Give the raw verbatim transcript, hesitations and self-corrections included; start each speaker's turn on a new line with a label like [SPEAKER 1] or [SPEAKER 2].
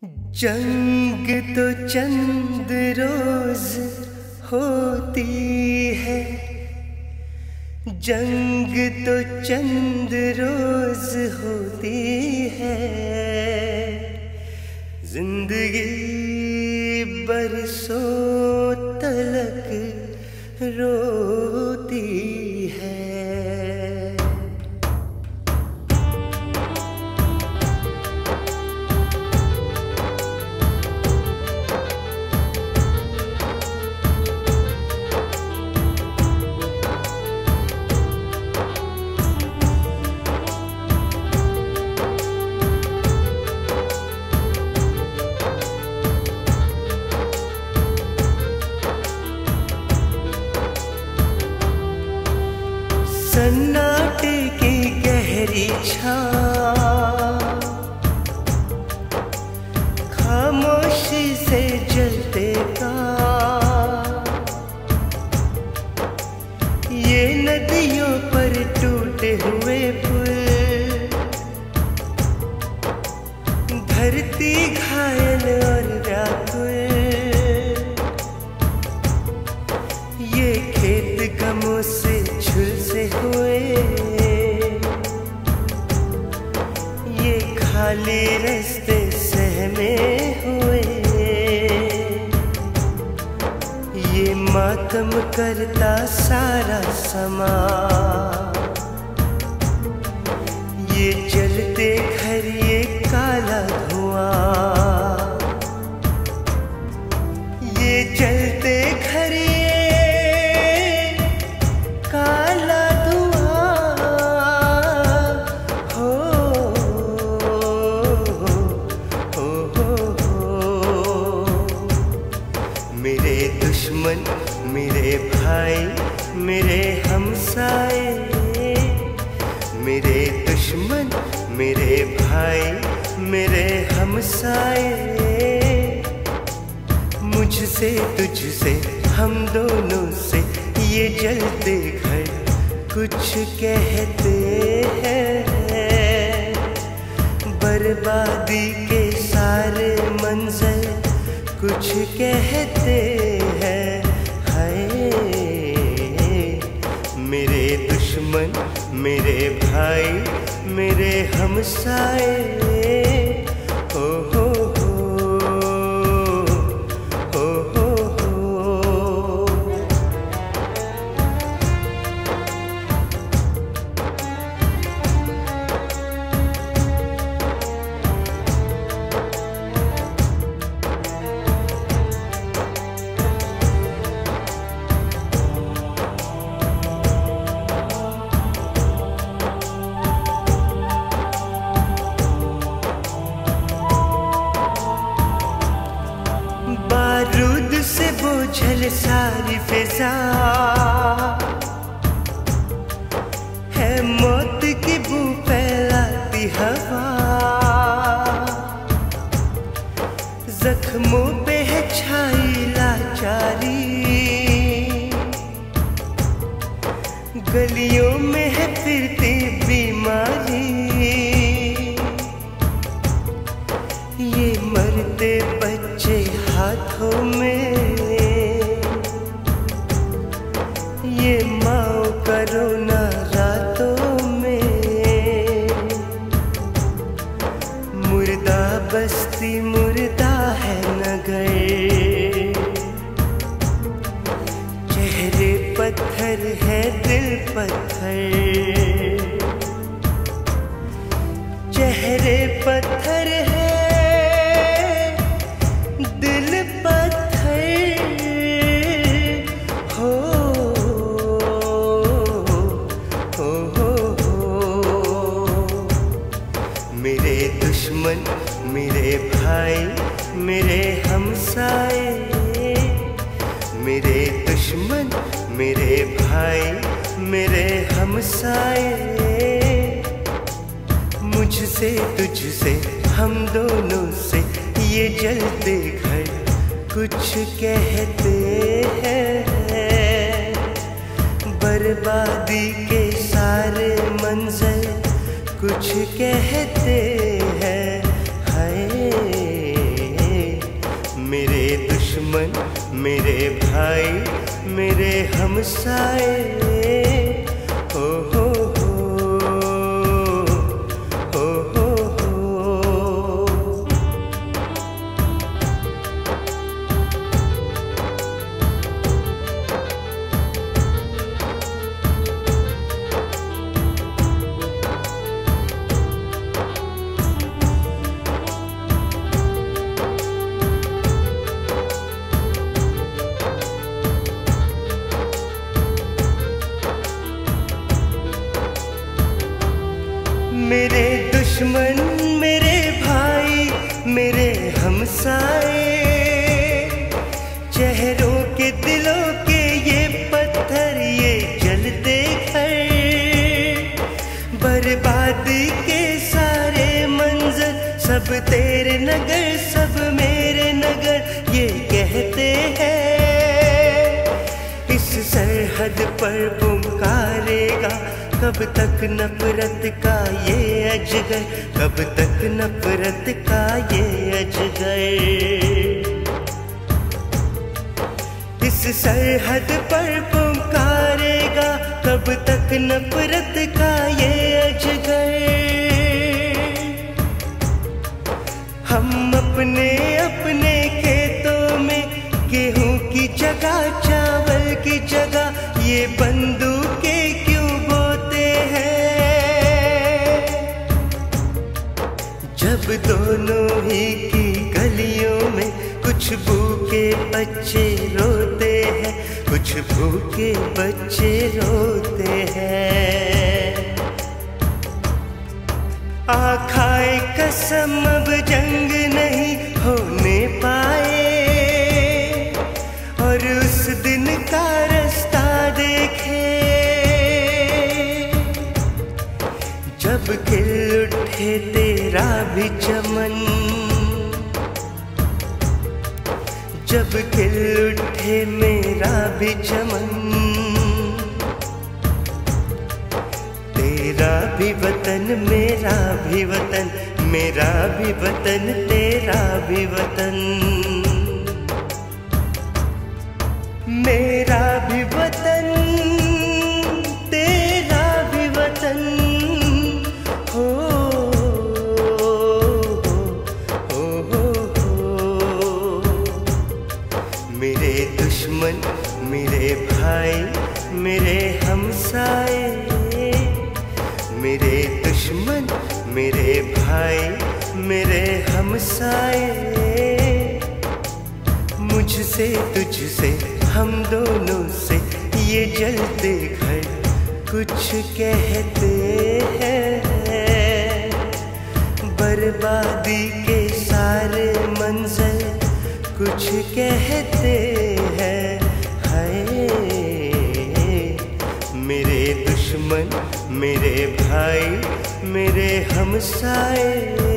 [SPEAKER 1] जंग तो चंद रोज होती है, जंग तो चंद रोज होती है, जिंदगी बरसों तलक रोती है। सन्नाटे की गहरी छाँव खामोशी से जलते का, ये नदियों पर टूटे हुए पुल, धरती घायल और व्याकुल, ये खेत गमों से झुलसे हुए, ये खाली रास्ते सहमे हुए, ये मातम करता सारा समा, ये जलते घर ये काला धुआं, ये जलते घर काला धुआं हो, हो, हो, हो। मेरे दुश्मन मेरे भाई मेरे हमसाए, मेरे दुश्मन मेरे भाई मेरे हमसाए, मुझसे तुझसे हम दोनों से ये जलते घर कुछ कहते हैं, बर्बादी के सारे मंजर कुछ कहते हैं। हाय मेरे दुश्मन मेरे भाई मेरे हमसाए, हो हो बारूद से बोझल सारी फिजा है, मौत की बू फैलाती हवा, जख्मों पे है छाई लाचारी, गलियों में है फिरती बीमारी, ये मरते बच्चे हाथों में, ये माँ करो ना रातों में, मुर्दा बस्ती मुर्दा है नगर, चेहरे पत्थर है दिल पत्थर, चेहरे पत्थर है दिल पत्थर हो, हो, हो, हो। मेरे दुश्मन मेरे भाई मेरे हमसाए, मेरे दुश्मन मेरे भाई मेरे हमसाए, मुझसे तुझसे हम दोनों से ये जलते घर कुछ कहते हैं, बर्बादी के सारे मंजर कुछ कहते हैं। हाय दुश्मन मेरे भाई मेरे हमसाए, हो हो हो हो हो। मेरे दुश्मन मेरे भाई मेरे हमसाए, चेहरों के दिलों के ये पत्थर ये जलते घर, बर्बादी के सारे मंजर सब तेरे नगर सब मेरे नगर ये कहते हैं। इस सरहद पर पुकारेगा कब तक नफरत का ये अजगर, कब तक नफरत का ये अजगर। इस सरहद पर पुकारेगा कब तक नफरत का ये अजगर। हम अपने अपने खेतों में गेहूं की जगह चावल की जगह ये बंदूकें क्यों बोते हैं, जब दोनों ही की गलियों में कुछ भूखे बच्चे रोते हैं, कुछ भूखे बच्चे रोते हैं। आ खाए कसम अब जंग नहीं होने पाए, और उस दिन का रास्ता देखे जब खिल उठे तेरा भी चमन, जब खिल उठे मेरा भी चमन। तेरा भी वतन मेरा भी वतन, मेरा भी वतन तेरा भी वतन, मेरा भी वतन तेरा भी वतन, हो हो हो हो। मेरे दुश्मन मेरे भाई मेरे हमसाए, मेरे दुश्मन मेरे भाई मेरे हमसाए। मुझसे तुझसे हम दोनों से ये जलते घर कुछ कहते हैं, बर्बादी के सारे मंजर कुछ कहते हैं। हाय मेरे दुश्मन मेरे भाई मेरे हमसाए।